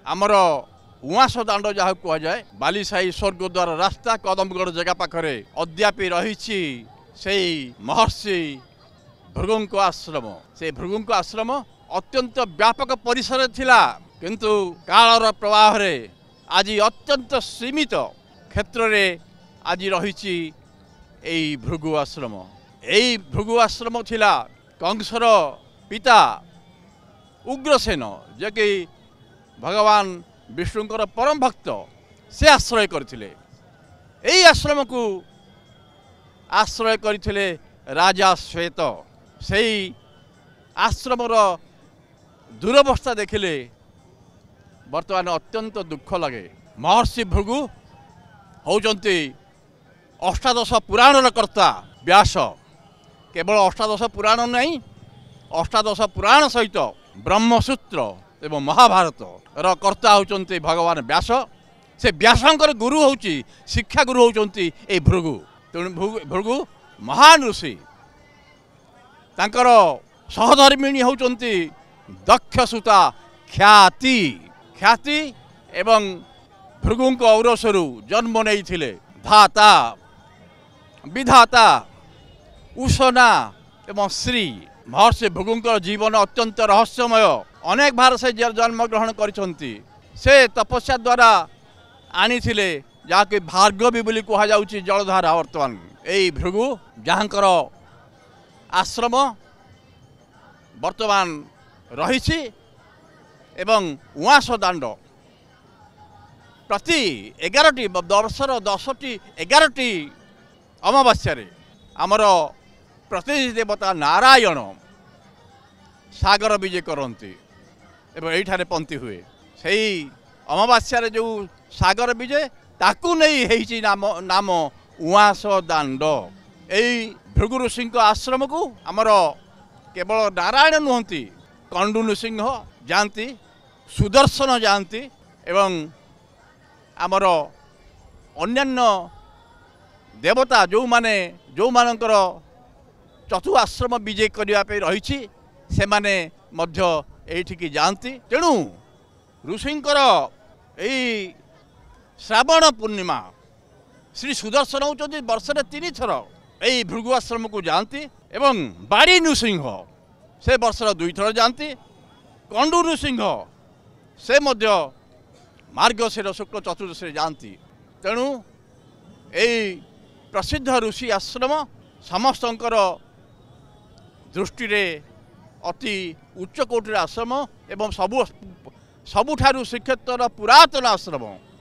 आमर उआस दाण्ड जहाँ कहुए बालीसाही स्वर्गद्वार रास्ता कदमगढ़ जगह पाखरे अद्यापि रही महर्षि भृगुंक आश्रम। से भृगुंक आश्रम अत्यंत व्यापक परिसर थिला, किंतु कालर प्रवाह रे आज अत्यंत सीमित क्षेत्र रे आज रही भृगु आश्रम। यही भृगु आश्रम थिला कंसर पिता उग्रसेन, जे कि भगवान विष्णुंकर परम भक्त, से आश्रय करथिले। एही आश्रम को आश्रय करथिले राजा श्वेत। सेही आश्रमर दुरवस्था देखिले वर्तमान अत्यंत दुख लगे। महर्षि भृगु होउचंती अष्टादश पुराणर कर्ता व्यास। केवल अष्टादश पुराण नहीं, अष्टादश पुराण सहित ब्रह्मसूत्र एवं महाभारत र कर्ता होउचंती भगवान व्यास। से व्यासंकर गुरु होउची, शिक्षा गुरु होउचंती ए भृगु। तेणु भृगु महान ऋषि। तांकर सहधर्मिणी होउचंती दक्षसुता ख्याति। ख्याति एवं भृगुंक औरसरु जन्म नहीं थिले धाता विधाता उषना एवं श्री। महर्षि भृगुंकर जीवन अत्यंत रहस्यमय। अनेक भार से जन्म ग्रहण करिसंती। से तपस्या द्वारा आनी थिले जहाँ कि भार्गवी बोली कहा जाउची जलधारा। वर्तमान यही भृगु जहाँकर आश्रम वर्तमान रही एवं उआस दाण्ड प्रति 11टी वर्षर 10टी 11टी अमावास्या आमर प्रतिनिधि देवता नारायण सागर विजय करती एवं यही पंथी हुए। से अमावास्या जो सागर विजय ताकू नहीं नाम नाम उआस दाण्ड। यही भृगु ऋषि आश्रम को आमर केवल नारायण नुहति, कंडू नृसिंह जाती, सुदर्शन जाती एवं आमर अन्यान्य देवता जो माने जो मानकर चतु आश्रम विजय करने रही से माने मध्य एठिकी जाती। तेणु ऋषिंकर यही श्रावण पूर्णिमा श्री सुदर्शन होती वर्ष 3 थर यही भृगु आश्रम को जाती एवं बाड़ी नृसिंह से वर्ष 2 थर जाती। कंडू नृसिंह से मध्य मार्गशीर शुक्ल चतुर्दशी जाती। तेणु यही प्रसिद्ध ऋषि आश्रम समस्तंकर दृष्टि रे अति उच्च कोटिर आश्रम एवं सबुठारु श्रीक्षेत्र पुरातन आश्रम।